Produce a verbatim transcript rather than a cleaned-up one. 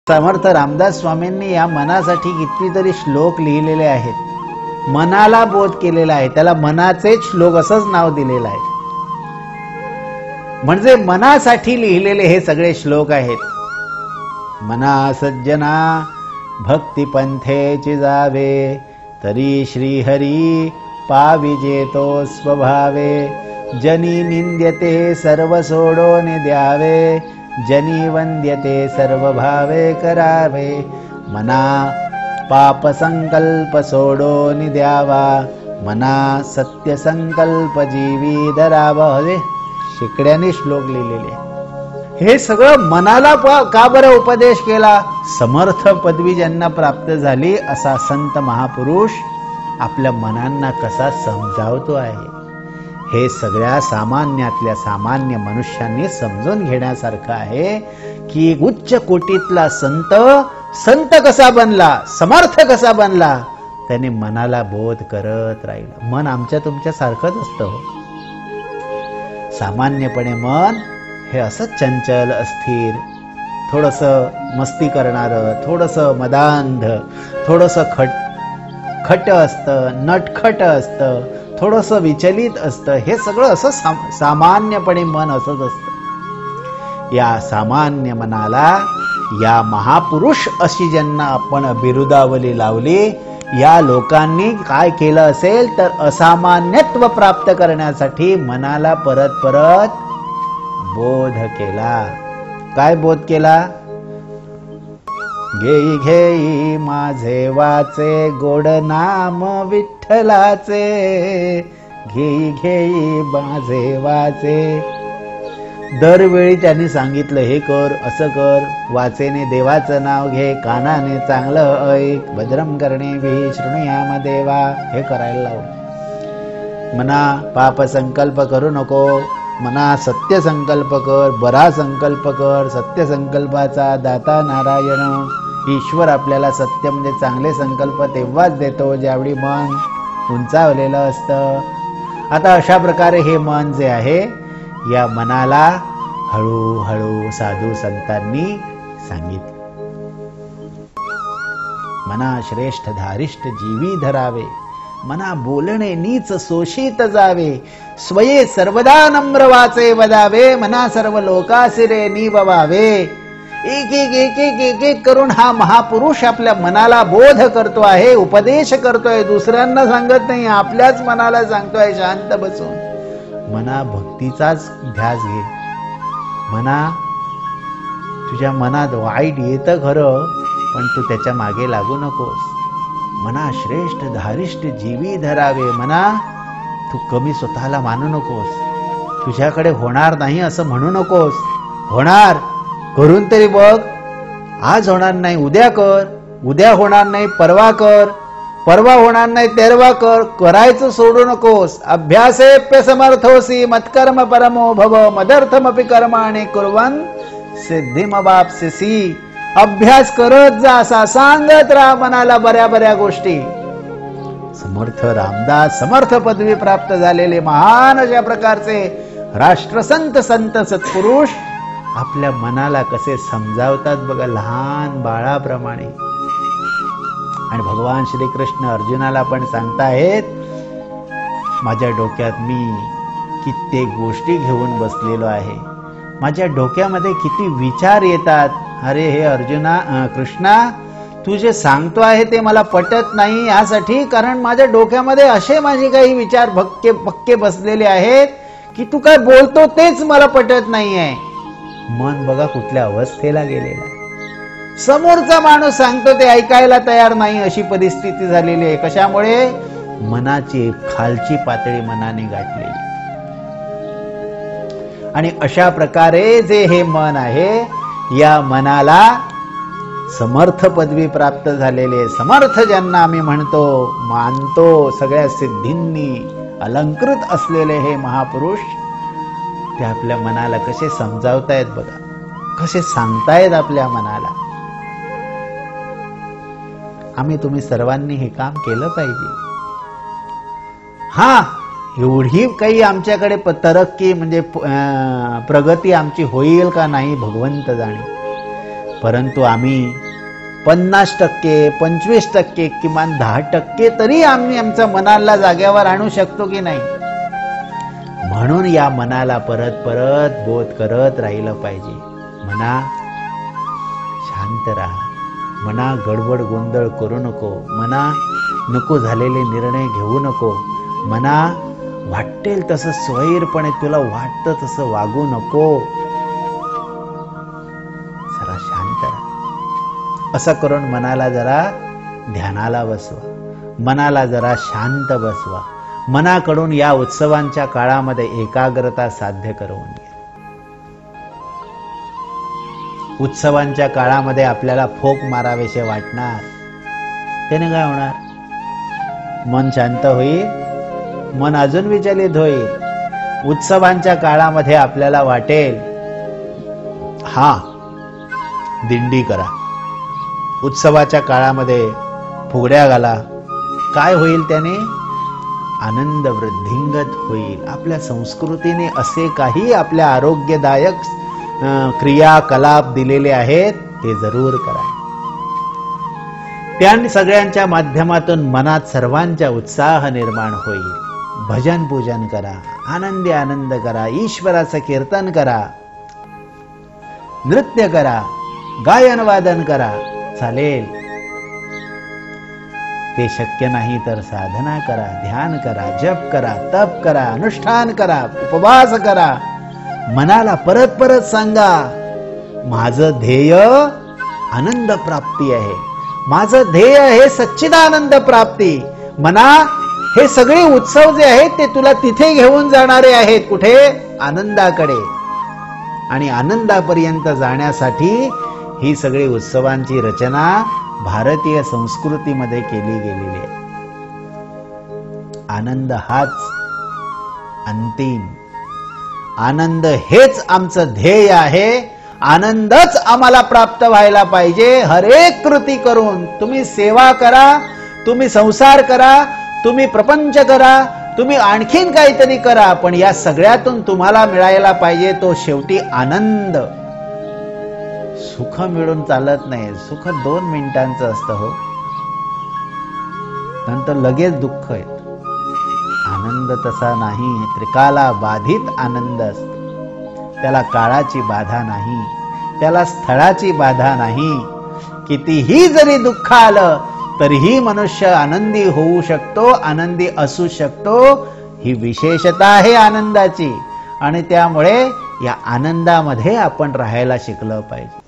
समर्थ रामदास स्वामींनी या मनासाठी कितीतरी श्लोक लिहिलेले आहेत. मनाला बोध केलेला आहे, त्याला मनाचे श्लोक असंच नाव दिलेलं आहे. म्हणजे मनासाठी लिहिलेले हे सगळे श्लोक आहेत. मना सज्जना भक्ती पंथेची जावे, तरी श्रीहरी पाविजेतो स्वभावे. जनी निंद्यते सर्व सोडून द्यावे, जनी वंद्यते सर्व भावे करावे. मना पाप संकल्प सोडून द्यावा, मना सत्य संकल्प जीवी धरावा. हे शिकड्याने श्लोक लिहिलेले. हे सगळं मनाला का बरं उपदेश केला? समर्थ पदवी ज्यांना प्राप्त झाली असा संत महापुरुष आपल्या मनांना कसा समजावतो आहे, हे सगळ्या सामान्यातल्या सामान्य मनुष्यांनी समजून घेण्यासारखं आहे. की उच्च कोटीतला संत संत कसा बनला, समर्थ कसा बनला, त्याने मनाला बोध करत राहिला. मन आमच्या तुमच्या सारखंच असतं. सामान्यपणे मन हे असंच चंचल अस्थिर, थोडंसं मस्ती करणारं, थोडंसं मदांध, थोडंसं खट खट असतं, नटखट असतं, थोडंसं विचलित असतं. हे सगळं असं साम सामान्यपणे मन असंच असतं. या सामान्य मनाला या महापुरुष अशी ज्यांना आपण बिरुदावली लावली, या लोकांनी काय केलं असेल तर असामान्यत्व प्राप्त करण्यासाठी मनाला परत परत बोध केला. काय बोध केला? घेई घेई माझे वाचे, गोड नाम विठ्ठलाचे. घेई घेई माझे वाचे. दरवेळी त्यांनी सांगितलं, हे कर, असं कर, वाचेने देवाचं नाव घे, कानाने चांगलं ऐक, भद्रम करणे भी शृणुयाम देवा. हे करायला लावलं. मना पाप संकल्प करू नको, मना सत्य संकल्प कर, बरा संकल्प कर. सत्य संकल्पाचा दाता नारायण. ईश्वर आपल्याला सत्य म्हणजे चांगले संकल्प तेव्हाच देतो ज्यावेळी मन उंचावलेलं असतं. आता अशा प्रकारे हे मन जे आहे, या मनाला हळूहळू साधू संतांनी सांगितलं. मना श्रेष्ठ धारिष्ठ जीवी धरावे, मना बोलणे नीच शोषित जावे. स्वये सर्वदा नम्र वाचे वदावे, मना सर्व लोकासिरे निववावे. एक एक एक एक एक एक करून हा महापुरुष आपल्या मनाला बोध करतो आहे, उपदेश करतोय. दुसऱ्यांना सांगत नाही, आपल्याच मनाला सांगतोय शांत बसून. मना भक्तीचाच ध्यास घे. मना तुझ्या मनात वाईट येतं खरं, पण तू त्याच्या मागे लागू नकोस. मना श्रेष्ठ धारिष्ठ जीवी धरावे. मना तू कमी स्वतःला मानू नकोस. तुझ्याकडे होणार नाही असं म्हणू नकोस. होणार, करून तरी बघ. आज होणार नाही उद्या कर, उद्या होणार नाही परवा कर, परवा होणार नाही तेरवा कर. करायचं सोडू नकोस. अभ्यासेप्य समर्थोसी मत्कर्म परमो भव, मदर्थमपि कर्माणि कुर्वन् सिद्धिमवाप्स्यसि. अभ्यास करत जा, असा सांगत राहा मनाला बऱ्या बऱ्या गोष्टी. समर्थ रामदास समर्थ पदवी प्राप्त झालेले महान अशा प्रकारचे राष्ट्रसंत संत सत्पुरुष आपल्या मनाला कसे समजावतात बघा, लहान बाळाप्रमाणे. आणि भगवान श्रीकृष्ण अर्जुनाला पण सांगतायत, माझ्या डोक्यात मी कित्येक गोष्टी घेऊन बसलेलो आहे. माझ्या डोक्यामध्ये किती विचार येतात. अरे हे अर्जुना, कृष्णा, तू जे सांगतो आहे ते मला पटत नाही. यासाठी कारण माझ्या डोक्यामध्ये असे माझे काही विचार भक्के पक्के बसलेले आहेत की तू काय बोलतो तेच मला पटत नाहीये. मन बघा कुठल्या अवस्थेला गेलेला. समोरचा माणूस सांगतो ते ऐकायला तयार नाही अशी परिस्थिती झालेली आहे. कशामुळे? मनाची खालची पातळी मनाने गाठलेली. आणि अशा प्रकारे जे हे मन आहे, या मनाला समर्थ पदवी प्राप्त झालेले समर्थ ज्यांना आम्ही म्हणतो, मानतो, सगळ्या सिद्धींनी अलंकृत असलेले हे महापुरुष, ते आपल्या मनाला कसे समजावतायत बघा, कसे सांगतायत आपल्या मनाला. आम्ही तुम्ही सर्वांनी हे काम केलं पाहिजे. हा, एवढी काही आमच्याकडे तरक्की म्हणजे प्रगती आमची होईल का नाही भगवंत जाणे. परंतु आम्ही पन्नास टक्के पंचवीस टक्के किमान दहा टक्के तरी आम्ही आमच्या मनाला जाग्यावर आणू शकतो की नाही. म्हणून या मनाला परत परत बोध करत राहिलं पाहिजे. मना शांत राहा, मना गडबड गोंधळ करू नको, मना नको झालेले निर्णय घेऊ नको, मना वाटेल तसं स्वैरपणे तुला वाटतं तसं वागू नको. जरा शांत राहा. असं करून मनाला जरा ध्यानाला बसवा, मनाला जरा शांत बसवा. मनाकडून या उत्सवांच्या काळामध्ये एकाग्रता साध्य करून घ्या. उत्सवांच्या काळामध्ये आपल्याला फोक मारावेसे वाटणार, त्याने काय होणार? मन शांत होईल, मन अजून विचलित होईल. उत्सवांच्या काळामध्ये आपल्याला वाटेल हा दिंडी करा, उत्सवाच्या काळामध्ये फुगड्या घाला. काय होईल त्याने? आनंद वृद्धिंगत होईल. आपल्या संस्कृतीने असे काही आपल्या आरोग्यदायक क्रियाकलाप दिलेले आहेत, ते जरूर करा. त्या सगळ्यांच्या माध्यमातून मनात सर्वांच्या उत्साह निर्माण होईल. भजन पूजन करा, आनंदी आनंद करा, ईश्वराचं कीर्तन करा, नृत्य करा, गायन वादन करा, चालेल. ते शक्य नाही तर साधना करा, ध्यान करा, जप करा, तप करा, अनुष्ठान करा, उपवास करा. मनाला परत परत सांगा, माझं ध्येय आनंद प्राप्ती आहे, माझं ध्येय हे सच्चिदानंद प्राप्ती. मना, हे सगळे उत्सव जे आहेत ते तुला तिथे घेऊन जाणारे आहेत. कुठे? आनंदाकडे. आणि आनंदापर्यंत जाण्यासाठी ही सगळी उत्सवांची रचना भारतीय संस्कृतीमध्ये केली गेलेली आहे. आनंद हाच अंतिम, आनंद हेच आमचं ध्येय आहे. आनंदच आम्हाला प्राप्त व्हायला पाहिजे. हर एक कृती करून तुम्ही सेवा करा, तुम्ही संसार करा, तुम्ही प्रपंच करा, तुम्ही आणखीन काहीतरी करा, पण या सगळ्यातून तुम्हाला मिळायला पाहिजे तो शेवटी आनंद. सुख मिळून चालत नाही. सुख दोन मिनिटांचं असतं हो, नंतर लगेच दुःख येतं. आनंद तसा नाही, त्रिकाला बाधित आनंद असतो. त्याला काळाची बाधा नाही, त्याला स्थळाची बाधा नाही. कितीही जरी दुःख आलं तरीही मनुष्य आनंदी होऊ शकतो, आनंदी असू शकतो. ही विशेषता आहे आनंदाची. आणि त्यामुळे या आनंदामध्ये आपण राहायला शिकलं पाहिजे.